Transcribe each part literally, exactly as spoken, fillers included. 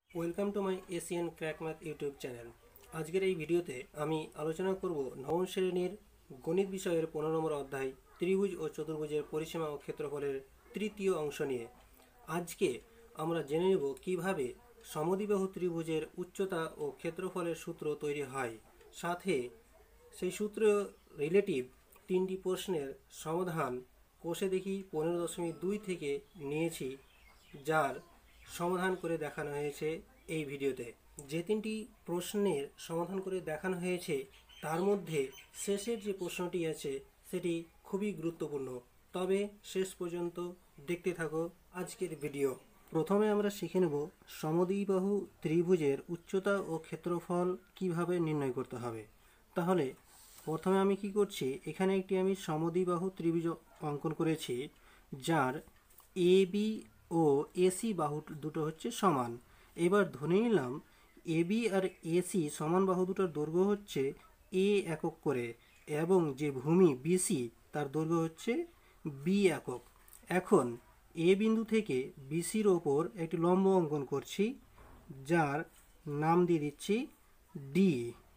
Welcome to my Asian crack math YouTube channel. আজকের এই ভিডিওতে আমি আলোচনা করব নবম শ্রেণীর গণিত বিষয়ের পনেরো নম্বর অধ্যায় ত্রিভুজ ও চতুর্ভুজের পরিসীমা ও ক্ষেত্রফলের তৃতীয় অংশ নিয়ে। আজকে আমরা জেনে নেব কিভাবে সমদ্বিবাহু ত্রিভুজের উচ্চতা ও ক্ষেত্রফলের সূত্র তৈরি হয়, সাথে সেই সূত্র রিলেটিভ তিনটি প্রশ্নের সমাধান কোষে দেখি পনেরো দশমিক দুই থেকে নিয়েছি, যার সমাধান করে দেখানো হয়েছে এই ভিডিওতে। যে তিনটি প্রশ্নের সমাধান করে দেখানো হয়েছে তার মধ্যে শেষের যে প্রশ্নটি আছে সেটি খুবই গুরুত্বপূর্ণ, তবে শেষ পর্যন্ত দেখতে থাকো আজকের ভিডিও। প্রথমে আমরা শিখে নেব সমদ্বিবাহু ত্রিভুজের উচ্চতা ও ক্ষেত্রফল কিভাবে নির্ণয় করতে হবে। তাহলে প্রথমে আমি কি করছি, এখানে একটি আমি সমদ্বিবাহু ত্রিভুজ অঙ্কন করেছি, যার এ বি ও এসি বাহু দুটো হচ্ছে সমান। এবার ধরে নিলাম এ বি আর এসি সমান বাহু দুটোর দৈর্ঘ্য হচ্ছে এ একক করে, এবং যে ভূমি বিসি তার দৈর্ঘ্য হচ্ছে বি একক। এখন এ বিন্দু থেকে বিসির ওপর একটি লম্ব অঙ্কন করছি, যার নাম দিয়ে দিচ্ছি ডি।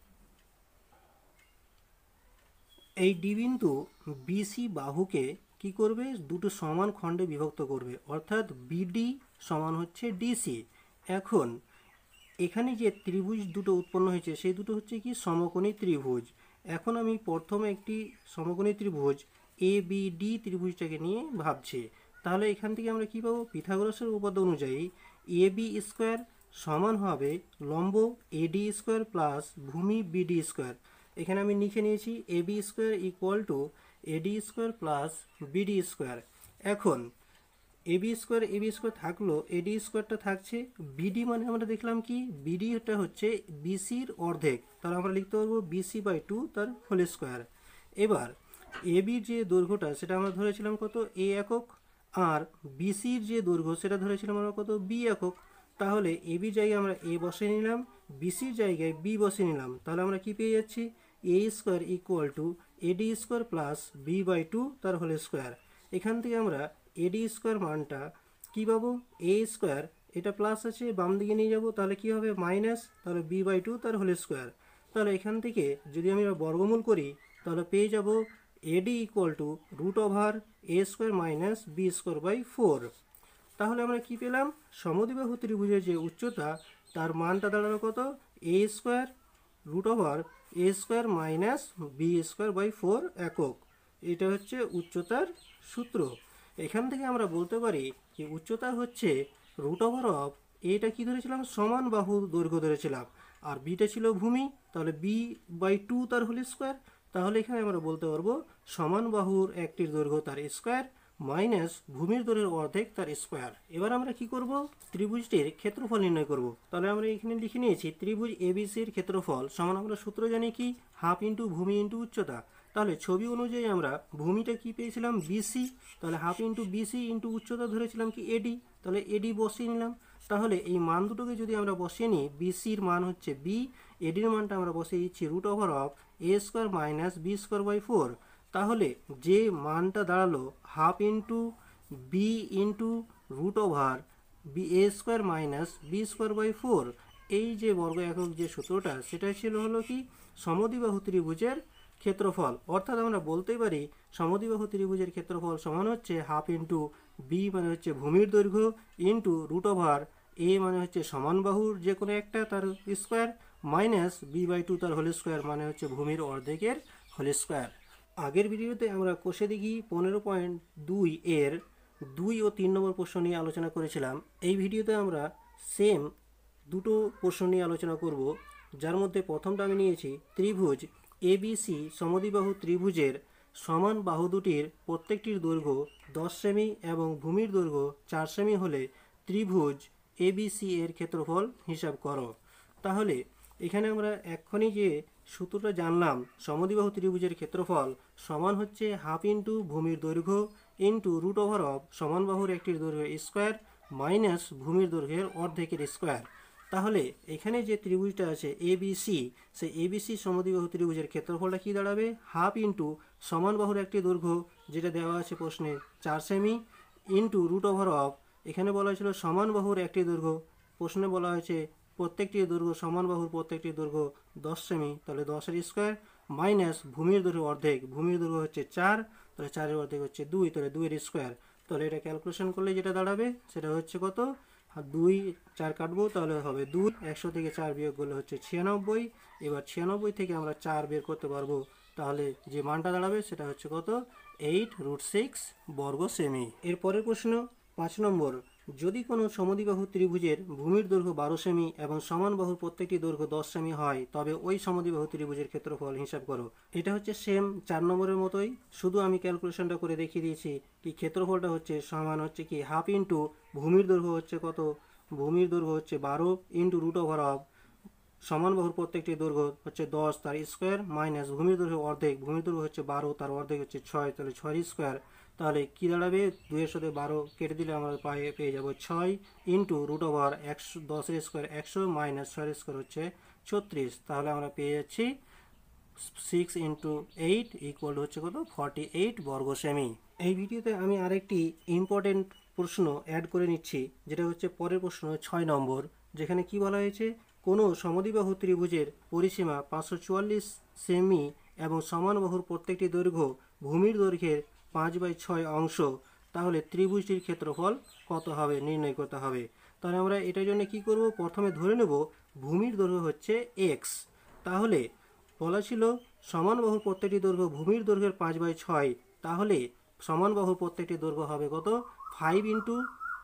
এই ডি বিন্দু বিসি বাহুকে কি করবে, দুটো সমান খণ্ডে বিভক্ত করবে, অর্থাৎ বিডি সমান হচ্ছে ডিসি। এখন এখানে যে ত্রিভুজ দুটো উৎপন্ন হয়েছে সেই দুটো হচ্ছে কি সমকোণী ত্রিভুজ। এখন আমি প্রথমে একটি সমকোণী ত্রিভুজ এ বি ডি ত্রিভুজটাকে নিয়ে ভাবছি। তাহলে এখান থেকে আমরা কি পাবো, পিথাগোরাসের উপপাদ্য অনুযায়ী এ বি স্কোয়ার সমান হবে লম্ব এডি স্কোয়ার প্লাস ভূমি বিডি স্কোয়ার। এখানে আমি লিখে নিয়েছি A B square equal to AD square plus BD square. এখন A B square A B square থাকলো, এডি স্কোয়ারটা থাকছে, বিডি মানে আমরা দেখলাম কি বিডিটা হচ্ছে বিসির অর্ধেক, তাহলে আমরা লিখতে পারবো বিসি বাই টু তার হোল স্কোয়ার। এবার এ বির যে দৈর্ঘ্যটা সেটা আমরা ধরেছিলাম কত, এ একক, আর বিসির যে দৈর্ঘ্য সেটা ধরেছিলাম আমরা কত, বি একক। তাহলে এ বির জায়গায় আমরা এ বসে নিলাম, বিসির জায়গায় বি বসে নিলাম, তাহলে আমরা কি পেয়ে যাচ্ছি, A square equal to AD square plus B by two তার হোল স্কোয়ার। এখান থেকে আমরা এডি স্কোয়ার মানটা কী পাবো, এ স্কোয়ার, এটা প্লাস আছে বাম দিকে নিয়ে যাব, তাহলে কি হবে মাইনাস, তাহলে বি বাই টু তার হোল স্কোয়ার। তাহলে এখান থেকে যদি আমি বর্গমূল করি তাহলে পেয়ে যাব AD equal to root over A square minus B square by four. তাহলে আমরা কি পেলাম, সমদ্বিবাহু ত্রিভুজের যে উচ্চতা তার মানটা দাঁড়ালো কত, A square root over A square minus B square by four একক। এটা হচ্ছে উচ্চতার সূত্র। এখান থেকে আমরা বলতে পারি যে উচ্চতা হচ্ছে রুট ওভার অফ, এটা কি ধরেছিলাম সমান বাহু দৈর্ঘ্য ধরেছিলাম, আর বিটা ছিল ভূমি, তাহলে বি বাই টু তার হোল স্কোয়ার। তাহলে এখানে আমরা বলতে পারবো সমান বাহুর একটির দৈর্ঘ্য তার স্কোয়ার মাইনাস ভূমির দৈর্ঘ্যের অর্ধেক তার স্কোয়ার। এবার আমরা কি করব, ত্রিভুজটির ক্ষেত্রফল নির্ণয় করব। তাহলে আমরা এখানে লিখে নিয়েছি ত্রিভুজ এবিসির ক্ষেত্রফল সমান, আমরা সূত্র জানি কি হাফ ইন্টু ভূমি ইন্টু উচ্চতা। তাহলে ছবি অনুযায়ী আমরা ভূমিটা কি পেয়েছিলাম বিসি, তাহলে হাফ ইন্টু বিসি ইন্টু উচ্চতা ধরেছিলাম কি এডি, তাহলে এডি বসিয়ে নিলাম। তাহলে এই মান দুটোকে যদি আমরা বসিয়ে নিই, বিসির মান হচ্ছে বি, এডির মানটা আমরা বসিয়ে দিচ্ছি root over of A square minus B square by four. তাহলে যে মানটা দাঁড়ালো half into B into root over B A square minus B square by four, এই যে বর্গ একক যে সূত্রটা সেটা ছিল হলো কি সমদ্বিবাহু ত্রিভুজের ক্ষেত্রফল। অর্থাৎ আমরা বলতেই পারি সমদ্বিবাহু ত্রিভুজের ক্ষেত্রফল সমান হচ্ছে হাফ ইন্টু বি মানে হচ্ছে ভূমির দৈর্ঘ্য ইন্টু রুট ওভার এ মানে হচ্ছে সমান বাহুর যে কোনো একটা তার square minus B by two তার হোল স্কোয়ার মানে হচ্ছে ভূমির অর্ধেকের হোল স্কোয়ার। আগের ভিডিওতে আমরা কোষে দেখি পনেরো পয়েন্ট দুই এর দুই ও তিন নম্বর প্রশ্ন নিয়ে আলোচনা করেছিলাম। এই ভিডিওতে আমরা সেম দুটো প্রশ্ন নিয়ে আলোচনা করব, যার মধ্যে প্রথমটা আমি নিয়েছি ত্রিভুজ এবিসি সমদ্বিবাহু ত্রিভুজের সমান বাহু দুটির প্রত্যেকটির দৈর্ঘ্য দশ সেমি এবং ভূমির দৈর্ঘ্য চার সেমি হলে ত্রিভুজ এবিসি এর ক্ষেত্রফল হিসাব করো। তাহলে এখানে আমরা এক্ষুনি যে সূত্রটা জানলাম, সমদ্বিবাহু ত্রিভুজের ক্ষেত্রফল সমান হচ্ছে হাফ ইন্টু ভূমির দৈর্ঘ্য ইন্টু রুট ওভার অফ সমান বাহুর একটির দৈর্ঘ্য স্কোয়ার মাইনাস ভূমির দৈর্ঘ্যের অর্ধেকের স্কোয়ার। তাহলে এখানে যে ত্রিভুজটা আছে এবিসি, সেই এবিসি সমদ্বিবাহু ত্রিভুজের ক্ষেত্রফলটা কি দাঁড়াবে, হাফ ইন্টু সমান বাহুর একটি দৈর্ঘ্য যেটা দেওয়া আছে প্রশ্নে চার সেমি ইন্টু রুট ওভার অফ, এখানে বলা হয়েছিল সমান বাহুর একটি দৈর্ঘ্য প্রশ্নে বলা হয়েছে প্রত্যেকটি দৈর্ঘ্য সমান বাহুর প্রত্যেকটি দৈর্ঘ্য দশ সেমি, তাহলে দশের স্কোয়ার মাইনাস ভূমির দৈর্ঘ্য অর্ধেক, ভূমির দৈর্ঘ্য হচ্ছে চার, তাহলে চারের অর্ধেক হচ্ছে দুই, তাহলে দুইয়ের স্কোয়ার। তাহলে এটা ক্যালকুলেশন করলে যেটা দাঁড়াবে সেটা হচ্ছে কত, দুই চার কাটবো তাহলে হবে দুই, একশো থেকে চার বিয়োগ করলে হচ্ছে ছিয়ানব্বই। এবার ছিয়ানব্বই থেকে আমরা চার বের করতে পারবো, তাহলে যে মানটা দাঁড়াবে সেটা হচ্ছে কত, এইট রুট সিক্স বর্গ সেমি। এর পরের প্রশ্ন পাঁচ নম্বর, যদি কোনো সমদ্বিবাহু ত্রিভুজের ভূমির দৈর্ঘ্য বারো সেমি এবং সমান বাহুর প্রত্যেকটি দৈর্ঘ্য দশ সেমি হয়, তবে ওই সমদ্বিবাহু ত্রিভুজের ক্ষেত্রফল হিসাব করো। এটা হচ্ছে সেম চার নম্বরের মতোই, শুধু আমি ক্যালকুলেশনটা করে দেখিয়ে দিয়েছি কি ক্ষেত্রফলটা হচ্ছে সমান হচ্ছে কি হাফ ইন্টু ভূমির দৈর্ঘ্য হচ্ছে কত, ভূমির দৈর্ঘ্য হচ্ছে বারো ইন্টু রুট ওভার অফ সমান বাহুর প্রত্যেকটি দৈর্ঘ্য হচ্ছে দশ তার স্কোয়ার মাইনাস ভূমির দৈর্ঘ্য অর্ধেক, ভূমির দৈর্ঘ্য হচ্ছে বারো তার অর্ধেক হচ্ছে ছয়, তাহলে ছয় স্কোয়ার। তাহলে কী দাঁড়াবে, দুইয়ের সাথে বারো কেটে দিলে আমরা পায়ে পেয়ে যাবো ছয় ইন্টু রুট ওভার একশো, দশের স্কোয়ার একশো মাইনাস ছয়ের স্কোয়ার হচ্ছে ছত্রিশ, তাহলে আমরা পেয়ে যাচ্ছি সিক্স ইন্টু এইট ইকুয়াল হচ্ছে কত, ফর্টি এইট বর্গ সেমি। এই ভিডিওতে আমি আরেকটি ইম্পর্টেন্ট প্রশ্ন অ্যাড করে নিচ্ছি, যেটা হচ্ছে পরের প্রশ্ন ছয় নম্বর, যেখানে কি বলা হয়েছে, কোনো সমদ্বিবাহু ত্রিভুজের পরিসীমা পাঁচশো চুয়াল্লিশ সেমি এবং সমান বাহুর প্রত্যেকটি দৈর্ঘ্য ভূমির দৈর্ঘ্যের পাঁচ বাই ছয় অংশ, তাহলে ত্রিভুজটির ক্ষেত্রফল কত হবে নির্ণয় করতে হবে। তাহলে আমরা এটার জন্য কি করব, প্রথমে ধরে নেব ভূমির দৈর্ঘ্য হচ্ছে এক্স, তাহলে বলা ছিল সমান বাহুর প্রত্যেকটি দৈর্ঘ্য ভূমির দৈর্ঘ্যের পাঁচ বাই ছয়, তাহলে সমান বাহুর প্রত্যেকটি দৈর্ঘ্য হবে কত, five into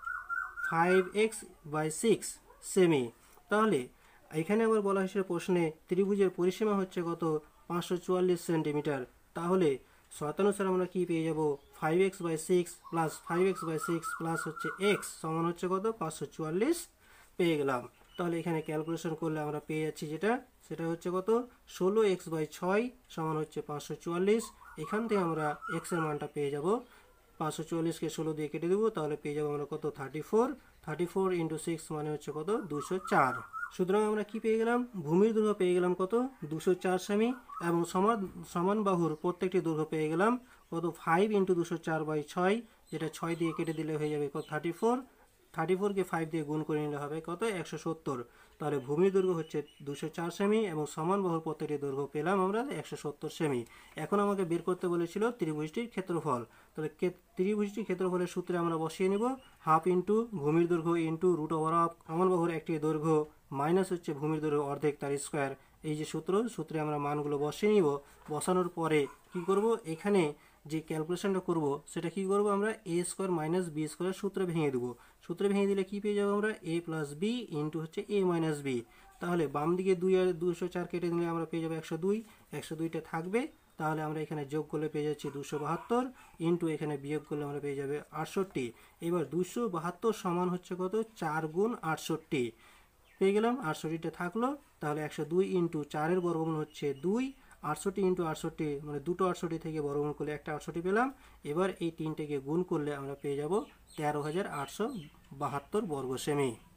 five X by six সেমি। তাহলে এখানে আবার বলা হয়েছিল প্রশ্নে ত্রিভুজের পরিসীমা হচ্ছে কত, পাঁচশো চুয়াল্লিশ সেন্টিমিটার, তাহলে শতানুসারে আমরা কি পেয়ে যাব, five X by six plus five X by six plus হচ্ছে এক্স সমান হচ্ছে কত, পাঁচশো চুয়াল্লিশ পেয়ে গেলাম। তাহলে এখানে ক্যালকুলেশন করলে আমরা পেয়ে যাচ্ছি যেটা, সেটা হচ্ছে কত, ষোলো এক্স বাই ছয় সমান হচ্ছে পাঁচশো চুয়াল্লিশ। এখান থেকে আমরা এক্সের মানটা পেয়ে যাব, পাঁচশো চুয়াল্লিশকে ষোলো দিয়ে কেটে দেবো, তাহলে পেয়ে যাবো আমরা কত, thirty four, thirty four into six মানে হচ্ছে কত, দুশো চার। সুতরাং আমরা কি পেয়ে গেলাম, ভূমির দৈর্ঘ্য পেয়ে গেলাম কত, দুশো চার সেমি এবং সমান সমান বাহুর প্রত্যেকটি দৈর্ঘ্য পেয়ে গেলাম কত, ফাইভ ইন্টু দুশো চার বাই ছয়, যেটা ছয় দিয়ে কেটে দিলে হয়ে যাবে কত, থার্টি ফোর, থার্টি ফোরকে ফাইভ দিয়ে গুণ করে নিলে হবে কত, একশো সত্তর। তাহলে ভূমির দৈর্ঘ্য হচ্ছে দুশো চার সেমি এবং সমান বাহুর প্রত্যেকটি দৈর্ঘ্য পেলাম আমরা একশো সত্তর সেমি। এখন আমাকে বের করতে বলেছিল ত্রিভুজটির ক্ষেত্রফল, তাহলে ত্রিভুজটির ক্ষেত্রফলের সূত্রে আমরা বসিয়ে নেব হাফ ইন্টু ভূমির দৈর্ঘ্য ইন্টু রুট ওভার অফ সমান বাহুর একটি দৈর্ঘ্য মাইনাস হচ্ছে ভূমির দৈর্ঘ্য অর্ধেক তার স্কোয়ার। এই যে সূত্র, সূত্রে আমরা মানগুলো বসিয়ে নিব। বসানোর পরে কি করব, এখানে যে ক্যালকুলেশনটা করব সেটা কি করব, আমরা A square minus B square সূত্রে ভেঙে দেবো। সূত্রে ভেঙে দিলে কি পেয়ে যাবো আমরা, এ প্লাস বি ইন্টু হচ্ছে এ মাইনাস বি। তাহলে বাম দিকে দুই আর দুশো চার কেটে দিলে আমরা পেয়ে যাবো একশো দুই, একশো দুইটা থাকবে, তাহলে আমরা এখানে যোগ করলে পেয়ে যাচ্ছি দুশো বাহাত্তর ইন্টু এখানে বিয়োগ করলে আমরা পেয়ে যাবে আটষট্টি। এবার দুশো বাহাত্তর সমান হচ্ছে কত, চার গুণ আটষট্টি পেয়ে গেলাম, আটষট্টিটা থাকলো, তাহলে একশো দুই ইন্টু চারের বর্গমূল হচ্ছে দুই, আটষট্টি ইন্টু আটষট্টি মানে দুটো আটষট্টি থেকে বর্গমূল করলে একটা আটষট্টি পেলাম। এবার এই তিনটেকে গুণ করলে আমরা পেয়ে যাব তেরো হাজার আটশো বাহাত্তর বর্গ সেমি।